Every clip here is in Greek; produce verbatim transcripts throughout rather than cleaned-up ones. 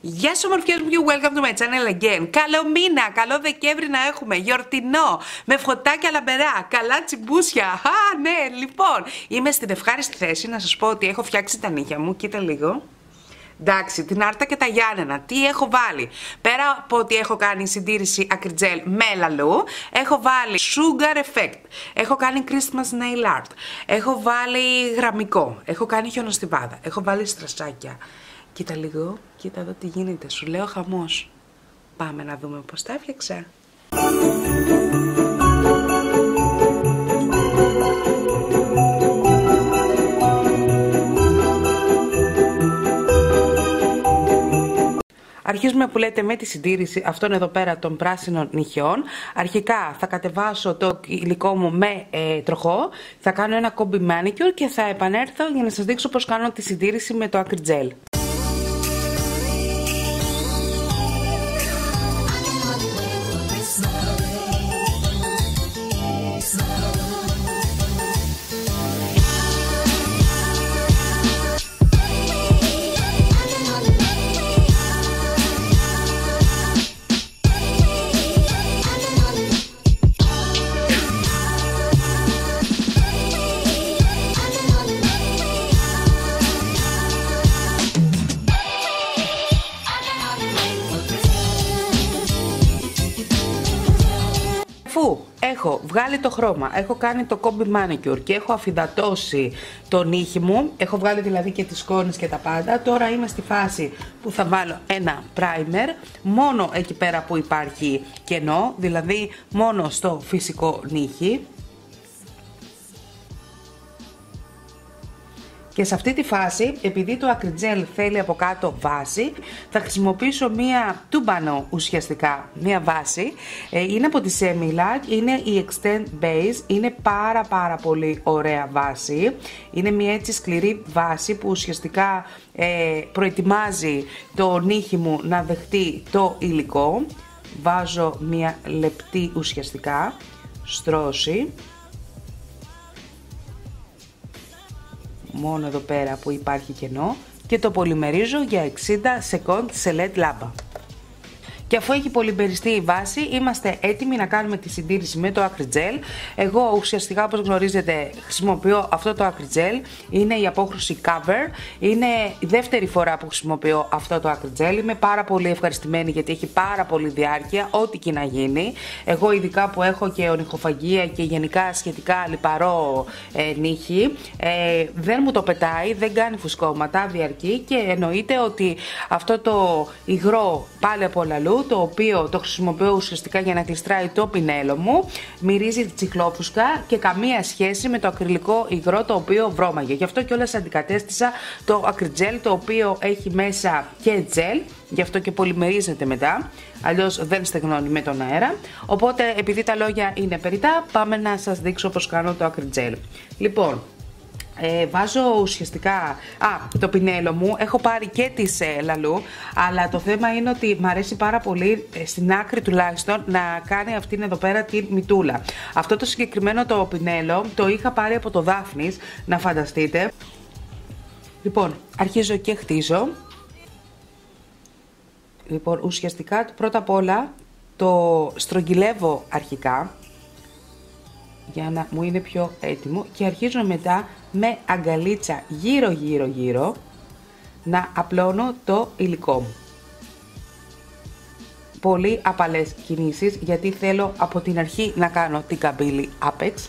Γεια σας ομορφιές μου και welcome to my channel again. Καλό μήνα, καλό Δεκέμβρη να έχουμε, γιορτινό, με φωτάκια λαμπερά, καλά τσιμπούσια. Α, ναι, λοιπόν, είμαι στην ευχάριστη θέση να σας πω ότι έχω φτιάξει τα νύχια μου, κοίτα λίγο. Εντάξει, την Άρτα και τα Γιάννενα, τι έχω βάλει? Πέρα από ότι έχω κάνει συντήρηση ακριτζέλ με λαλού, έχω βάλει sugar effect, έχω κάνει Christmas nail art, έχω βάλει γραμμικό, έχω κάνει χιονοστιβάδα, έχω βάλει στρασάκια. Κοίτα λίγο, κοίτα εδώ τι γίνεται, σου λέω χαμός. Πάμε να δούμε πώς τα έφτιαξα. Αρχίζουμε που λέτε με τη συντήρηση αυτών εδώ πέρα των πράσινων νυχιών. Αρχικά θα κατεβάσω το υλικό μου με ε, τροχό, θα κάνω ένα κόμπι manicure και θα επανέλθω για να σας δείξω πώς κάνω τη συντήρηση με το ακριτζέλ. Αφού έχω βγάλει το χρώμα, έχω κάνει το κόμπι manicure και έχω αφυδατώσει το νύχι μου, έχω βγάλει δηλαδή και τις σκόνες και τα πάντα, τώρα είμαι στη φάση που θα βάλω ένα primer μόνο εκεί πέρα που υπάρχει κενό, δηλαδή μόνο στο φυσικό νύχι. Και σε αυτή τη φάση, επειδή το ακριτζέλ θέλει από κάτω βάση, θα χρησιμοποιήσω μία τούμπανο ουσιαστικά, μία βάση. Είναι από τη Semilac, είναι η Extend Base, είναι πάρα πάρα πολύ ωραία βάση. Είναι μία έτσι σκληρή βάση που ουσιαστικά ε, προετοιμάζει το νύχι μου να δεχτεί το υλικό. Βάζω μία λεπτή ουσιαστικά στρώση. Μόνο εδώ πέρα που υπάρχει κενό και το πολυμερίζω για εξήντα σεκόντ σε ελ ι ντι λάμπα. Και αφού έχει πολυμεριστεί η βάση, είμαστε έτοιμοι να κάνουμε τη συντήρηση με το ακριτζέλ. Εγώ ουσιαστικά, όπως γνωρίζετε, χρησιμοποιώ αυτό το ακριτζέλ. Είναι η απόχρωση Cover. Είναι η δεύτερη φορά που χρησιμοποιώ αυτό το ακριτζέλ. Είμαι πάρα πολύ ευχαριστημένη γιατί έχει πάρα πολύ διάρκεια, ό,τι και να γίνει. Εγώ ειδικά που έχω και ονυχοφαγία και γενικά σχετικά λιπαρό ε, νύχι, ε, δεν μου το πετάει, δεν κάνει φουσκώματα, διαρκεί και εννοείται ότι αυτό το υγρό πάλι από λαλού, το οποίο το χρησιμοποιώ ουσιαστικά για να κλειστράει το πινέλο μου, μυρίζει τσιχλόφουσκα και καμία σχέση με το ακριλικό υγρό το οποίο βρώμαγε. Γι' αυτό κιόλας αντικατέστησα το ακριτζέλ, το οποίο έχει μέσα και τζέλ, γι' αυτό και πολυμερίζεται μετά, αλλιώς δεν στεγνώνει με τον αέρα. Οπότε επειδή τα λόγια είναι περιττά, πάμε να σας δείξω πώς κάνω το ακριτζέλ. Λοιπόν, Ε, βάζω ουσιαστικά α, το πινέλο μου, έχω πάρει και τις ε, λαλού, αλλά το θέμα είναι ότι μου αρέσει πάρα πολύ ε, στην άκρη τουλάχιστον να κάνει αυτήν εδώ πέρα τη μυτούλα. Αυτό το συγκεκριμένο το πινέλο το είχα πάρει από το Δάφνης, να φανταστείτε. Λοιπόν, αρχίζω και χτίζω. Λοιπόν, ουσιαστικά πρώτα απ' όλα το στρογγυλεύω αρχικά για να μου είναι πιο έτοιμο και αρχίζω μετά με αγκαλίτσα γύρω γύρω γύρω να απλώνω το υλικό μου. Πολύ απαλές κινήσεις γιατί θέλω από την αρχή να κάνω την καμπύλη άπεξ.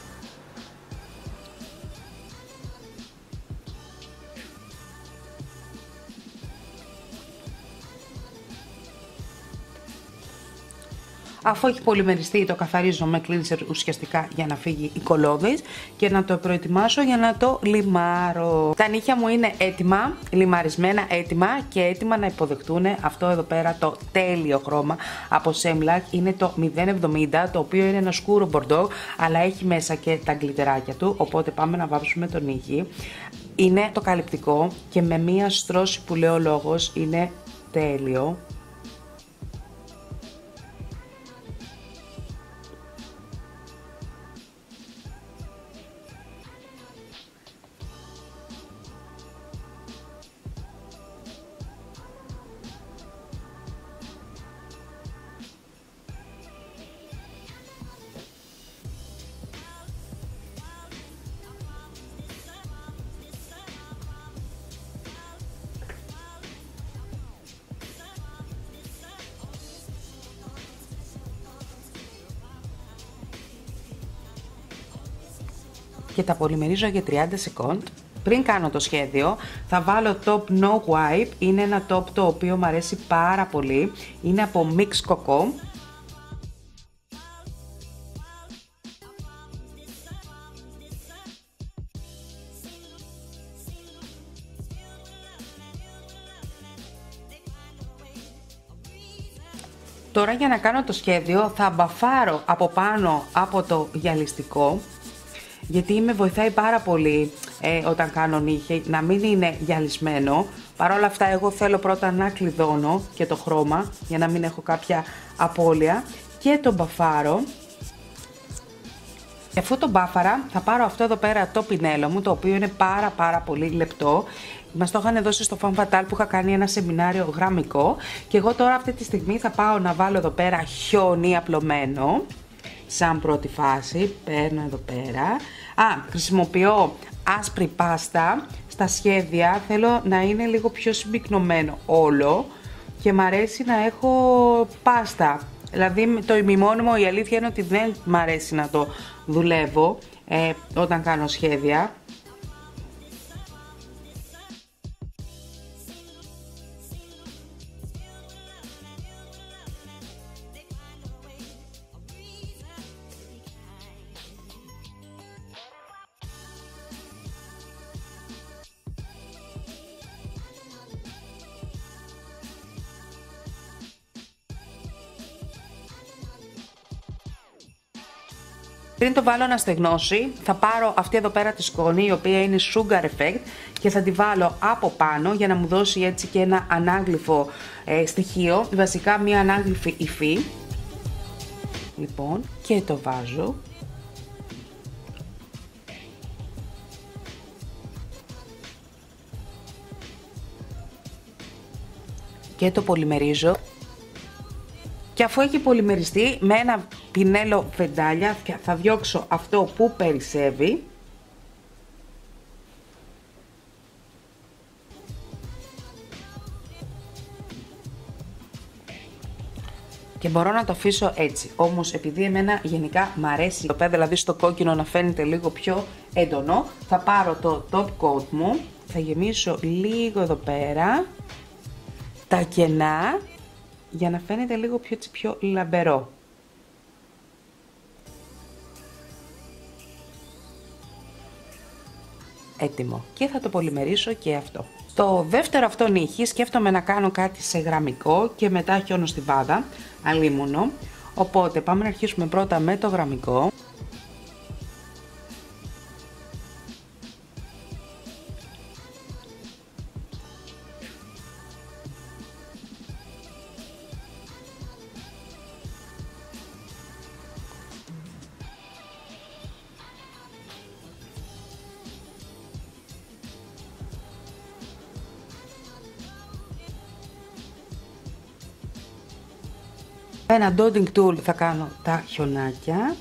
Αφού έχει πολυμεριστεί, το καθαρίζω με cleanser ουσιαστικά για να φύγει η κολόδης και να το προετοιμάσω για να το λιμάρω. Τα νύχια μου είναι έτοιμα, λιμαρισμένα έτοιμα και έτοιμα να υποδεχτούν αυτό εδώ πέρα το τέλειο χρώμα από Semilac. Είναι το μηδέν εβδομήντα, το οποίο είναι ένα σκούρο μπορντό, αλλά έχει μέσα και τα γκλιτεράκια του, οπότε πάμε να βάψουμε το νύχι. Είναι το καλυπτικό και με μία στρώση που λέει ο λόγος είναι τέλειο. και τα πολυμερίζω για τριάντα σεκόντ. Πριν κάνω το σχέδιο θα βάλω top no wipe, είναι ένα top το οποίο μου αρέσει πάρα πολύ, είναι από Mix Coco. Τώρα για να κάνω το σχέδιο θα μπαφάρω από πάνω από το γυαλιστικό, γιατί με βοηθάει πάρα πολύ ε, όταν κάνω νύχια να μην είναι γυαλισμένο. Παρ' όλα αυτά εγώ θέλω πρώτα να κλειδώνω και το χρώμα για να μην έχω κάποια απώλεια και το μπαφάρω. Και αφού το μπάφαρα θα πάρω αυτό εδώ πέρα το πινέλο μου, το οποίο είναι πάρα πάρα πολύ λεπτό. Μας το είχαν δώσει στο Femme Fatale που είχα κάνει ένα σεμινάριο γραμμικό και εγώ τώρα αυτή τη στιγμή θα πάω να βάλω εδώ πέρα χιόνι απλωμένο σαν πρώτη φάση. Παίρνω εδώ πέρα. Α, χρησιμοποιώ άσπρη πάστα. Στα σχέδια θέλω να είναι λίγο πιο συμπυκνωμένο όλο και μ' αρέσει να έχω πάστα. Δηλαδή το ημιμόνιμο, η αλήθεια είναι ότι δεν μ' αρέσει να το δουλεύω ε, όταν κάνω σχέδια. Πριν το βάλω να στεγνώσει, θα πάρω αυτή εδώ πέρα τη σκόνη, η οποία είναι Sugar Effect, και θα τη βάλω από πάνω για να μου δώσει έτσι και ένα ανάγλυφο ε, στοιχείο, βασικά μια ανάγλυφη υφή. Λοιπόν, και το βάζω. Και το πολυμερίζω. Και αφού έχει πολυμεριστεί με ένα πινέλο βεντάλια θα διώξω αυτό που περισσεύει. Και μπορώ να το αφήσω έτσι. Όμως επειδή εμένα γενικά μ' αρέσει το πέρα, δηλαδή στο κόκκινο να φαίνεται λίγο πιο έντονο, θα πάρω το top coat μου, θα γεμίσω λίγο εδώ πέρα τα κενά για να φαίνεται λίγο πιο, πιο λαμπερό. Έτοιμο. Και θα το πολυμερίσω και αυτό. Το δεύτερο αυτό νύχι σκέφτομαι να κάνω κάτι σε γραμμικό και μετά χιονοστιβάδα, αλίμονο. Οπότε πάμε να αρχίσουμε πρώτα με το γραμμικό. Ένα dotting tool θα κάνω τα χιονάκια.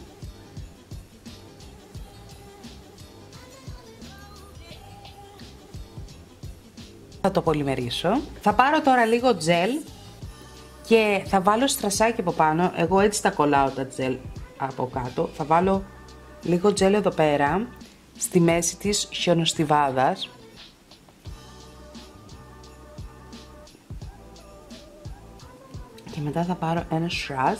Θα το πολυμερίσω. Θα πάρω τώρα λίγο τζελ και θα βάλω στρασάκι από πάνω. Εγώ έτσι τα κολλάω τα τζελ από κάτω. Θα βάλω λίγο τζελ εδώ πέρα στη μέση της χιονοστιβάδας. Και μετά θα πάρω ένα σραζ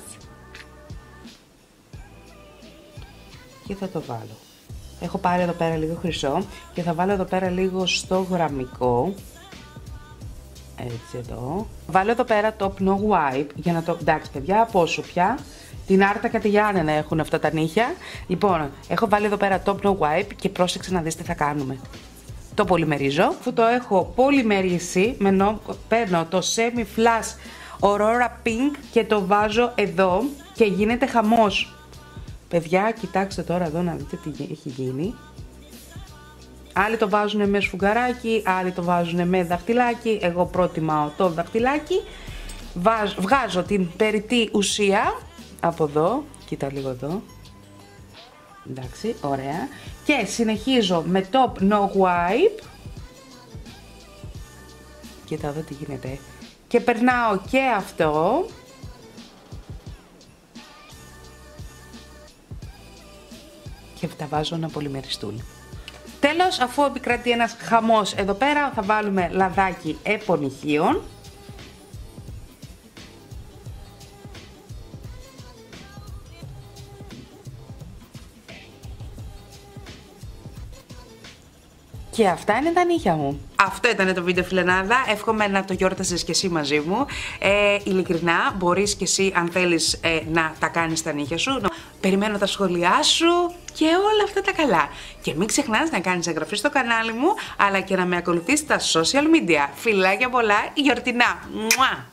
και θα το βάλω. Έχω πάρει εδώ πέρα λίγο χρυσό και θα βάλω εδώ πέρα λίγο στο γραμμικό. Έτσι εδώ. Βάλω εδώ πέρα top no wipe για να το... Εντάξει παιδιά, πόσο πια. Την Άρτα Κατηγιάννενα έχουν αυτά τα νύχια. Λοιπόν, έχω βάλει εδώ πέρα top no wipe και πρόσεξε να δεις τι θα κάνουμε. Το πολυμερίζω. Αφού το έχω πολυμερίσει, παίρνω το semi flash Aurora Pink και το βάζω εδώ και γίνεται χαμός. Παιδιά, κοιτάξτε τώρα εδώ να δείτε τι έχει γίνει. Άλλοι το βάζουν με σφουγγαράκι, άλλοι το βάζουν με δαχτυλάκι. Εγώ προτιμάω το δαχτυλάκι. Βάζω, βγάζω την περιττή ουσία από εδώ. Κοίτα λίγο εδώ. Εντάξει, ωραία. Και συνεχίζω με top no wipe. Κοίτα εδώ τι γίνεται. Και περνάω και αυτό. και τα βάζω να πολυμεριστούν. Τέλος, αφού επικρατεί ένας χαμός εδώ πέρα, θα βάλουμε λαδάκι επωνυχίων. Και αυτά είναι τα νύχια μου. Αυτό ήταν το βίντεο, φιλενάδα. Εύχομαι να το γιόρτασες και εσύ μαζί μου. Ε, ειλικρινά, μπορείς και εσύ, αν θέλεις, ε, να τα κάνεις τα νύχια σου. Περιμένω τα σχόλιά σου και όλα αυτά τα καλά. Και μην ξεχνάς να κάνεις εγγραφή στο κανάλι μου, αλλά και να με ακολουθείς στα social media. Φιλάκια πολλά, γιορτινά. Μουά!